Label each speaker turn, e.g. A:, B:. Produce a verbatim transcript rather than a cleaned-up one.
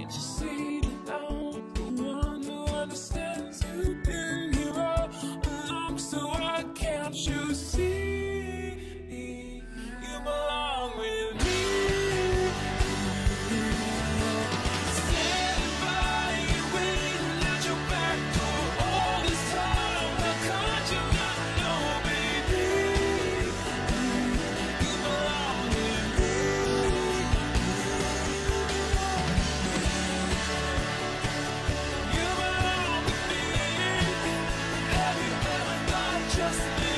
A: you see that I'm the one who understands you. Been here all along, so why can't you see you belong with me? Standing by you, waiting at your back door all this time. How could you not know, baby? You belong with me. You belong with me. Have you ever thought just me?